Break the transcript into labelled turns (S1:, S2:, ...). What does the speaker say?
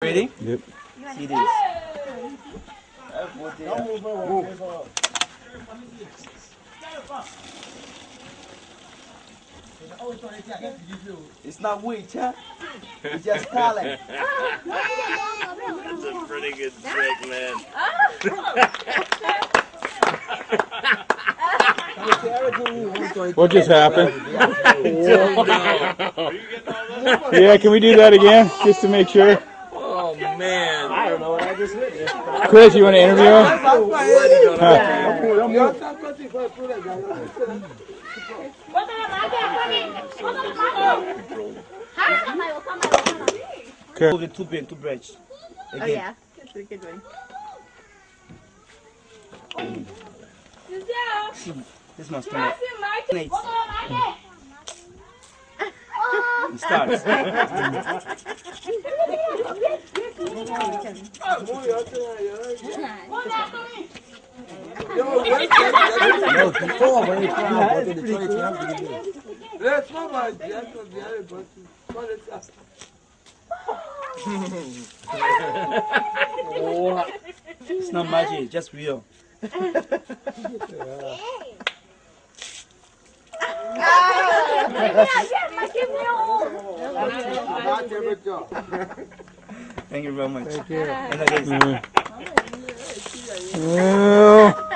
S1: Ready?
S2: Yep.
S1: See this. It's not witch, huh? It's just talent.
S3: That's a pretty good trick, man.
S2: What just happened?
S3: Yeah,
S2: Yeah, can we do that again, just to make sure?
S3: oh man.
S1: I don't know what I just heard.
S2: Chris, you want to interview him?
S1: Move the two pin, two branch.
S4: Oh yeah, that's a good one.
S1: This must be it. It starts. It's not magic, it's just real. Thank you very much.
S2: Thank you.
S1: And again,
S2: Well,